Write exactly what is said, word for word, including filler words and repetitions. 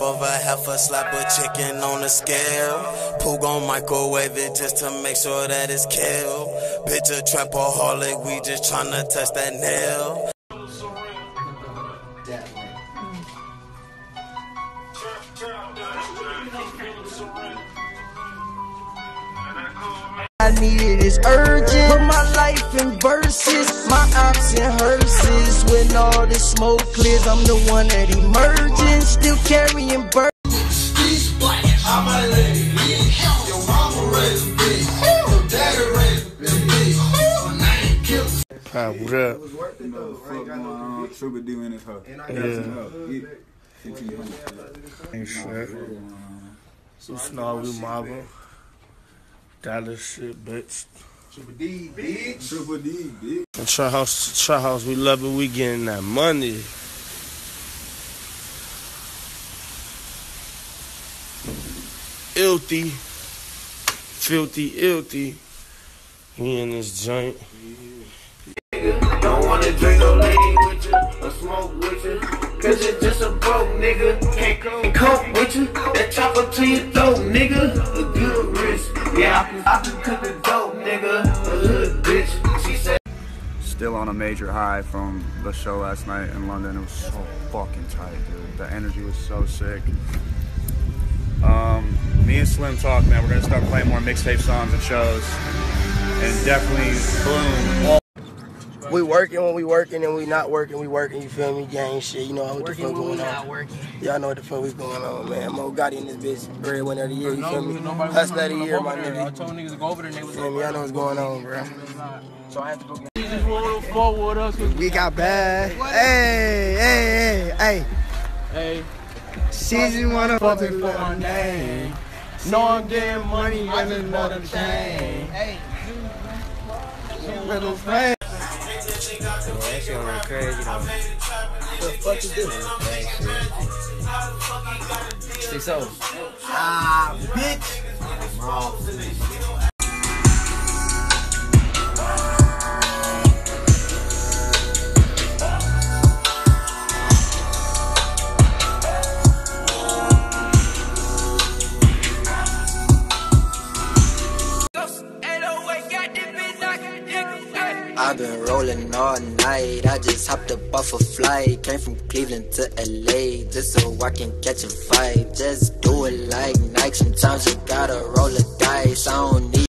over half a slab of chicken on the scale. Pooh gon' microwave it just to make sure that it's killed. Bitch a trapaholic, we just tryna touch that nail. I need it, it's urgent. Put my life in verses, my ops in hearses. When all this smoke clears, I'm the one that emerging. Still carrying burdens. I'm a lady, your mama raised a bitch, your daddy raised a bitch. My name kills. Pop, what up? You know the fuck going on, Triple D in his house. Yeah. fifteen hundred. Ain't shit. Some snarly marble. Dollar shit, bitch. Triple D, bitch. Triple D, bitch. And Trap House, Trap House, we love it. We getting that money. Ilthy. Filthy, ilthy. We in this joint. Don't wanna drink no lean with you or smoke with you, cause it's just a broke nigga. Can't go cope with you. That chopper to your throat, nigga. A good wrist. Yeah, I can, I can cook a dope, nigga. A hood bitch. She said. Still on a major high from the show last night in London. It was so fucking tight, dude. The energy was so sick. Um, me and Slim talk, man. We're gonna start playing more mixtape songs and shows, and definitely boom. We working when we working and we not working, we working, you feel me? Gang shit, you know what the Working fuck when we going not on. working. Y'all know what the fuck we going on, man. Mo Gotti in this bitch, breadwinner of the year, you feel me? Hustler of the year, my nigga. I told niggas to go over there and they was You feel me? Y'all know what's going on, bro. so I had to go get just roll forward with us. We got bad. Hey, hey, hey, Hey, season one of fucking for my name. No, I'm getting money and another thing. Hey, little friend. that shit went crazy though. What the fuck is this? Six oh. Ah, bitch. I've been rolling all night, I just hopped up off a flight. Came from Cleveland to L A, just so I can catch a vibe. Just do it like Nike, sometimes you gotta roll the dice. I don't need